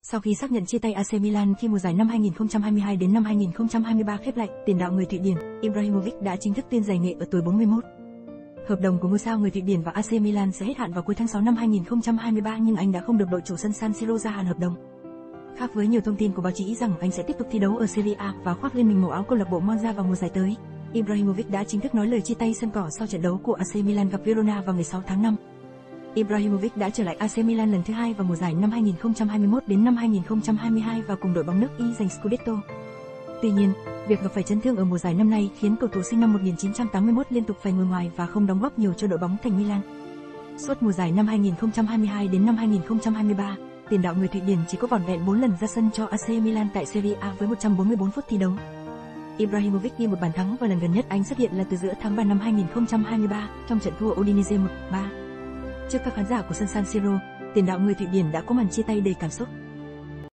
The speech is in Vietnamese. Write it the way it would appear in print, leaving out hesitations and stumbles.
Sau khi xác nhận chia tay AC Milan khi mùa giải năm 2022 đến năm 2023 khép lại, tiền đạo người Thụy Điển Ibrahimovic đã chính thức tuyên giải nghệ ở tuổi 41. Hợp đồng của ngôi sao người Thụy Điển và AC Milan sẽ hết hạn vào cuối tháng 6 năm 2023, nhưng anh đã không được đội chủ sân San Siro gia hạn hợp đồng. Khác với nhiều thông tin của báo chí rằng anh sẽ tiếp tục thi đấu ở Serie A và khoác lên mình màu áo câu lạc bộ Monza vào mùa giải tới, Ibrahimovic đã chính thức nói lời chia tay sân cỏ sau trận đấu của AC Milan gặp Verona vào ngày 6 tháng 5. Ibrahimovic đã trở lại AC Milan lần thứ hai vào mùa giải năm 2021 đến năm 2022 và cùng đội bóng nước Y giành Scudetto. Tuy nhiên, việc gặp phải chấn thương ở mùa giải năm nay khiến cầu thủ sinh năm 1981 liên tục phải ngồi ngoài và không đóng góp nhiều cho đội bóng thành Milan. Suốt mùa giải năm 2022 đến năm 2023, tiền đạo người Thụy Điển chỉ có vỏn vẹn 4 lần ra sân cho AC Milan tại Serie A với 144 phút thi đấu. Ibrahimovic ghi một bàn thắng và lần gần nhất anh xuất hiện là từ giữa tháng 3 năm 2023 trong trận thua Udinese 1-3. Trước các khán giả của sân San Siro, tiền đạo người Thụy Điển đã có màn chia tay đầy cảm xúc.